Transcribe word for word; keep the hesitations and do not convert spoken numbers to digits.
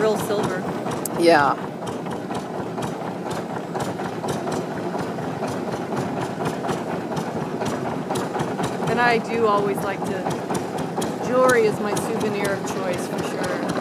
real silver. Yeah. And I do always like to, jewelry is my souvenir of choice for sure.